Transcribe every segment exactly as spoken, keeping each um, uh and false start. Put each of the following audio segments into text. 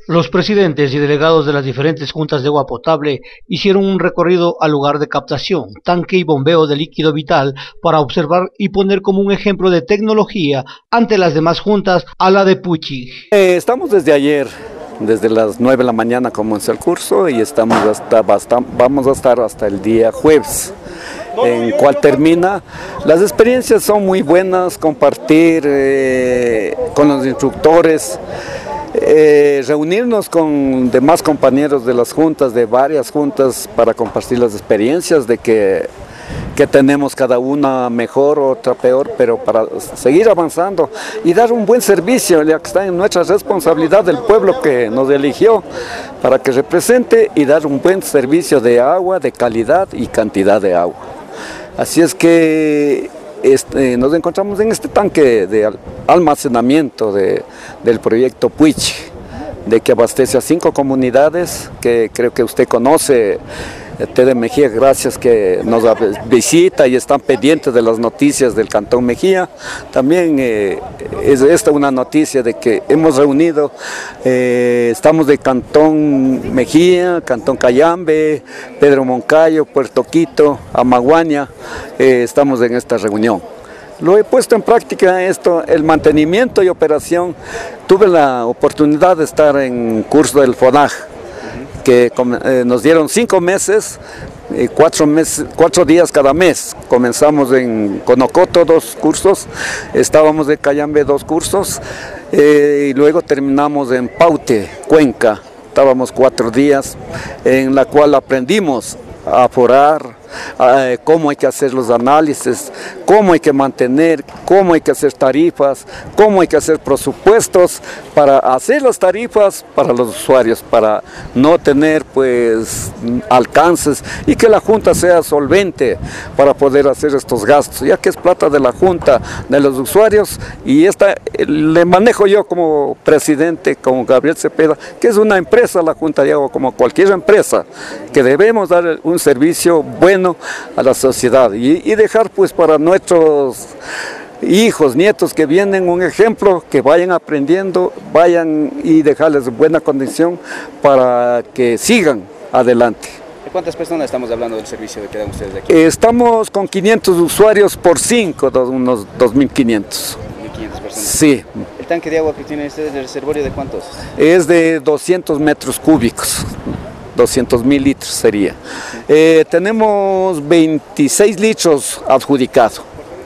Los presidentes y delegados de las diferentes juntas de agua potable hicieron un recorrido al lugar de captación, tanque y bombeo de líquido vital para observar y poner como un ejemplo de tecnología ante las demás juntas a la de Puchi. Eh, estamos desde ayer, desde las nueve de la mañana comenzó el curso y estamos hasta, hasta, vamos a estar hasta el día jueves, en cual termina. Las experiencias son muy buenas, compartir eh, con los instructores, Eh, reunirnos con demás compañeros de las juntas, de varias juntas, para compartir las experiencias de que, que tenemos cada una mejor, otra peor, pero para seguir avanzando y dar un buen servicio, ya que está en nuestra responsabilidad del pueblo que nos eligió para que represente y dar un buen servicio de agua, de calidad y cantidad de agua. Así es que Este, nos encontramos en este tanque de almacenamiento de, del proyecto Puich, de que abastece a cinco comunidades que creo que usted conoce. T D Mejía, gracias que nos visita y están pendientes de las noticias del Cantón Mejía. También eh, es esta una noticia de que hemos reunido, eh, estamos de Cantón Mejía, Cantón Cayambe, Pedro Moncayo, Puerto Quito, Amaguaña, eh, estamos en esta reunión. Lo he puesto en práctica esto, el mantenimiento y operación. Tuve la oportunidad de estar en curso del FONAG, que eh, nos dieron cinco meses, eh, cuatro, meses, cuatro días cada mes. Comenzamos en Conocoto dos cursos, estábamos de Cayambe dos cursos, eh, y luego terminamos en Paute, Cuenca. Estábamos cuatro días, en la cual aprendimos a forar, eh, cómo hay que hacer los análisis, cómo hay que mantener, cómo hay que hacer tarifas, cómo hay que hacer presupuestos para hacer las tarifas para los usuarios, para no tener pues alcances y que la Junta sea solvente para poder hacer estos gastos, ya que es plata de la Junta, de los usuarios, y esta le manejo yo como presidente, como Gabriel Cepeda, que es una empresa, la Junta de Agua, como cualquier empresa, que debemos dar un servicio bueno a la sociedad y, y dejar pues para nuestros hijos, nietos que vienen un ejemplo, que vayan aprendiendo, vayan y dejarles buena condición para que sigan adelante. ¿De cuántas personas estamos hablando del servicio que dan ustedes de aquí? Estamos con quinientos usuarios por cinco, unos dos mil quinientos. dos mil quinientas personas. Sí. ¿El tanque de agua que tienen ustedes, el reservorio de cuántos? Es de doscientos metros cúbicos. doscientos mil litros sería. Eh, tenemos veintiséis litros adjudicados,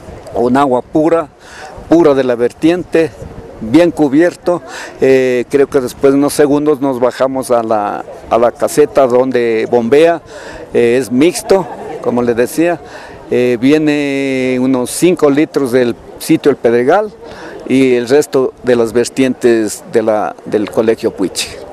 un agua pura, pura de la vertiente, bien cubierto. Eh, creo que después de unos segundos nos bajamos a la, a la caseta donde bombea, eh, es mixto, como les decía. Eh, viene unos cinco litros del sitio El Pedregal y el resto de las vertientes de la, del Colegio Puich.